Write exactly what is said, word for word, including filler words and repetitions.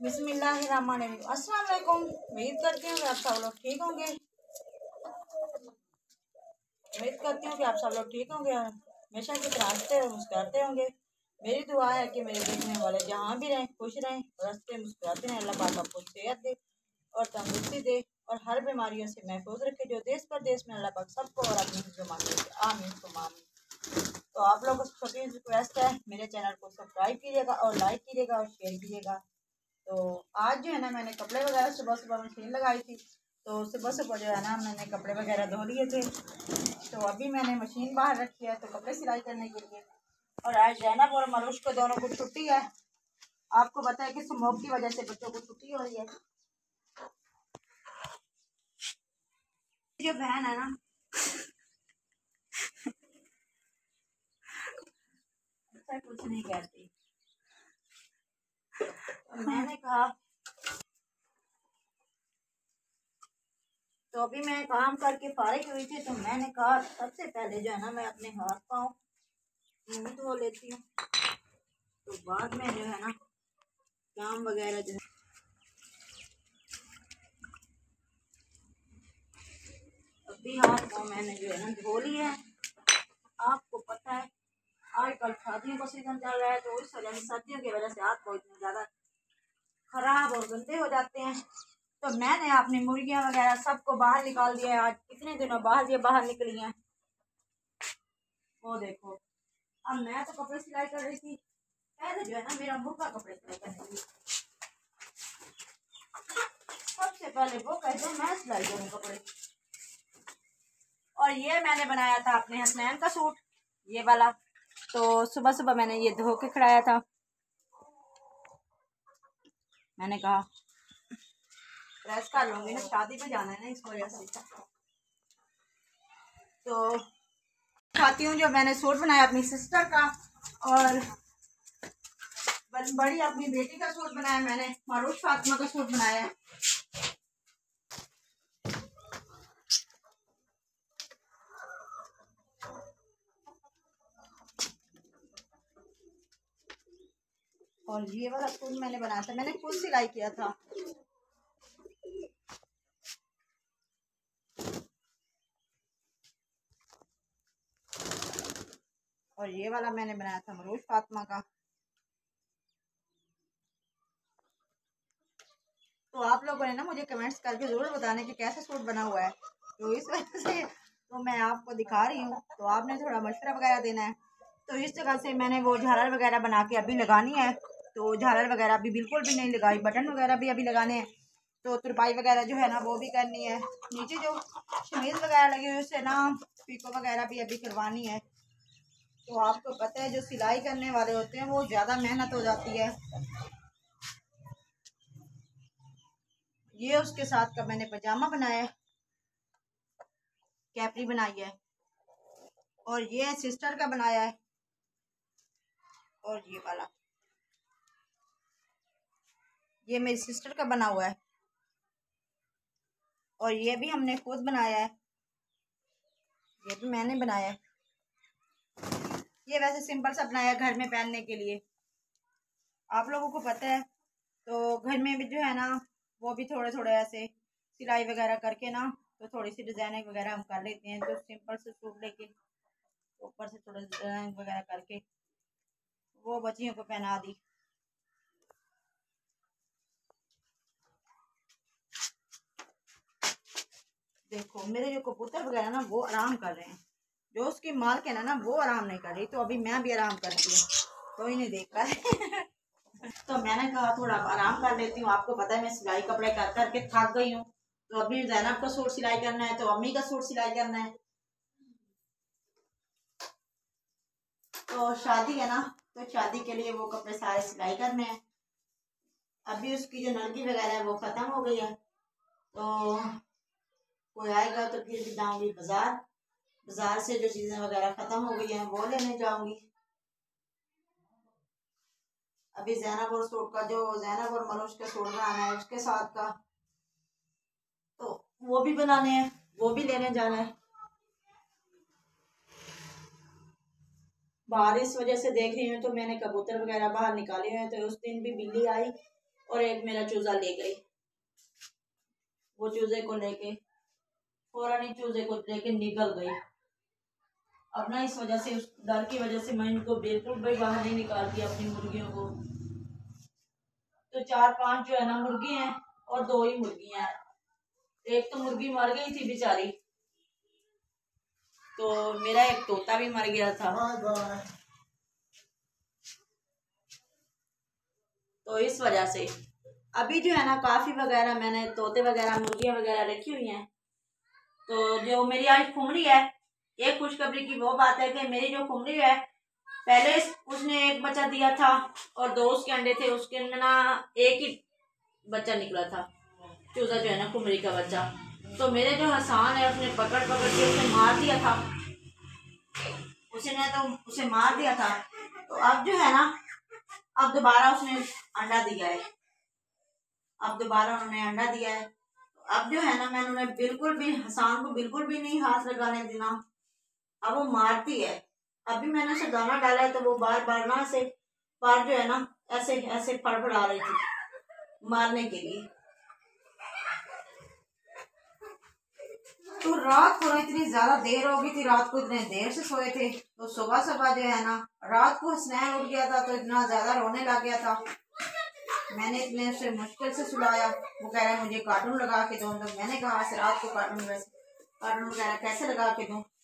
बिस्मिल्लाहिर्रहमानिर्रहीम। अस्सलाम वालेकुम। उम्मीद करती हूँ कि आप सब लोग ठीक होंगे उम्मीद करती हूँ कि आप सब लोग ठीक होंगे और हमेशा की तरह हंसते और मुस्कुराते होंगे। मेरी दुआ है कि मेरे देखने वाले जहाँ भी रहें खुश रहें और हंसते मुस्कुराते रहें। अल्लाह पाक आपको सेहत दे और तंदुरुस्ती दे और हर बीमारियों से महफूज रखे, जो देश परदेश में अल्लाह पाक सबको और अपनी हिफ्ज़-ए-मान रखे। आमीन सुम्मा आमीन। तो आप लोगों को छोटी रिक्वेस्ट है, मेरे चैनल को सब्सक्राइब कीजिएगा और लाइक कीजिएगा और शेयर कीजिएगा। तो आज जो है ना मैंने कपड़े वगैरह सुबह सुबह मशीन लगाई थी, तो सुबह सुबह जो है ना मैंने कपड़े वगैरह धो लिए थे। तो अभी मैंने मशीन बाहर रखी है तो कपड़े सिलाई करने के लिए। और आज जैनब और मरुश को दोनों को छुट्टी है। आपको पता है कि स्मोक की वजह से बच्चों को छुट्टी हो रही है। जो बहन है ना अच्छा कुछ नहीं कहती, तो मैंने कहा तो अभी मैं काम करके फारिग हुई थी, तो मैंने कहा सबसे पहले जो है ना मैं अपने हाथ पाँव मुँह धो लेती हूँ, तो बाद में जो है ना काम वगैरह जो है अभी हाथ पाँव मैंने जो है ना धो लिए है। आपको पता है आजकल शादियों का सीजन चल रहा है, तो इस वजह से सर्दियों की वजह से हाथ पाँव इतने ज़्यादा खराब और गंदे हो जाते हैं। तो मैंने अपनी मुर्गियाँ वगैरह सबको बाहर निकाल दिया है। आज कितने दिनों बाद ये बाहर निकली हैं, वो देखो। अब मैं तो कपड़े सिलाई कर रही थी, पहले जो है ना मेरा मुर्गा कपड़े सिलाई करने लगी। सबसे पहले वो कहते हैं मैं सिलाई करूँ कपड़े। और ये मैंने बनाया था अपने हसनैन का सूट, ये वाला। तो सुबह सुबह मैंने ये धो के खड़ाया था। मैंने कहा प्रेस कर लूंगी ना, शादी पे जाना है ना, इस वजह से। तो खाती हूँ जो मैंने सूट बनाया अपनी सिस्टर का, और बड़ी अपनी बेटी का सूट बनाया मैंने, मरूश फातिमा का सूट बनाया है। और ये वाला सूट मैंने बनाया था, मैंने खुद सिलाई किया था। और ये वाला मैंने बनाया था मरूश फातिमा का। तो आप लोगों ने ना मुझे कमेंट्स करके जरूर बताने कि कैसा सूट बना हुआ है, तो इस वजह से तो मैं आपको दिखा रही हूँ, तो आपने थोड़ा मशवरा वगैरह देना है। तो इस जगह से मैंने वो झालर वगैरह बना के अभी लगानी है। तो झालर वगैरह अभी बिल्कुल भी नहीं लगाई, बटन वगैरह भी अभी लगाने हैं। तो तुरपाई वगैरह जो है ना वो भी करनी है। नीचे जो शमीज वगैरह लगी हुई उससे ना पीको वगैरह भी अभी करवानी है। तो आपको पता है जो सिलाई करने वाले होते हैं वो ज़्यादा मेहनत हो जाती है। ये उसके साथ का मैंने पजामा बनाया है, कैपरी बनाई है। और ये सिस्टर का बनाया है। और ये वाला ये मेरी सिस्टर का बना हुआ है। और ये भी हमने खुद बनाया है, ये भी मैंने बनाया है। ये वैसे सिंपल सा बनाया है घर में पहनने के लिए। आप लोगों को पता है तो घर में भी जो है ना वो भी थोड़े थोड़े ऐसे सिलाई वगैरह करके ना, तो थोड़ी सी डिजाइनिंग वगैरह हम कर लेते हैं। तो सिंपल से सूट लेके ऊपर से थोड़ा डिजाइन वगैरह करके वो बच्चियों को पहना दी। देखो मेरे जो कबूतर वगैरह ना वो आराम कर रहे हैं, जो उसकी मालिक है ना ना वो आराम नहीं कर रही, तो अभी मैं भी आराम करती हूँ, कोई नहीं देख रहा है। तो मैंने कहा थोड़ा आराम कर लेती हूँ। आपको पता है मैं सिलाई कपड़े कर करके थक गई हूँ, तो अभी जैनब का सूट सिलाई करना है, तो अम्मी का सूट सिलाई करना है। तो शादी है ना, तो शादी के लिए वो कपड़े सारे सिलाई करने हैं। अभी उसकी जो नलकी वगैरह है वो खत्म हो गई है, तो कोई आएगा तो फिर भी जाऊंगी बाजार। बाजार से जो चीजें वगैरह खत्म हो गई हैं वो लेने जाऊंगी। अभी जैनब और सूट का जो जैनब और मनुष का सूट बनाना है उसके साथ का, तो वो भी बनाने हैं, वो भी लेने जाना है। बाहर इस वजह से देख रही हूँ तो मैंने कबूतर वगैरह बाहर निकाले हुए हैं, तो उस दिन भी बिल्ली आई और एक मेरा चूजा ले गई। वो चूजे को लेके फौरन ही चूजे को लेके निकल गई। अब ना इस वजह से, उस डर की वजह से मैं इनको बिल्कुल भी बाहर नहीं निकालती अपनी मुर्गियों को। तो चार पांच जो है ना मुर्गी हैं और दो ही मुर्गियां हैं। एक तो मुर्गी मर गई थी बेचारी, तो मेरा एक तोता भी मर गया था। तो इस वजह से अभी जो है ना काफी वगैरह मैंने तोते वगैरह मुर्गियां वगैरह रखी हुई हैं। तो जो मेरी आज खुमरी है, एक खुशखबरी की वो बात है कि मेरी जो खुमरी है, पहले उसने एक बच्चा दिया था और दो उसके अंडे थे। उसके अंदर ना एक ही बच्चा निकला था, चूजा जो है ना खुमरी का बच्चा। तो मेरे जो हसान है उसने पकड़ पकड़ के उसे मार दिया था। उसने तो उसे मार दिया था। तो अब जो है ना, अब दोबारा उसने अंडा दिया है। अब दोबारा उन्होंने अंडा दिया है। तो अब जो है ना, मैंने उन्हें बिल्कुल भी, हसान को बिल्कुल भी नहीं हाथ लगाने देना। अब वो मारती है। अभी मैंने उसे दाना डाला है तो वो बार बार ना से बार जो है ना ऐसे ऐसे फड़फड़ा रही थी मारने के लिए। तो रात को ना इतनी ज्यादा देर हो गई थी, रात को इतने देर से सोए थे। तो सुबह सुबह जो है ना, रात को हसनैन उठ गया था तो इतना ज्यादा रोने लग गया था। मैंने इतने से मुश्किल से सुलाया। वो कह रहा है मुझे कार्टून लगा के दो। तो मैंने कहा रात को कार्टून वैसे कार्टून वगैरह कैसे लगा के दूं।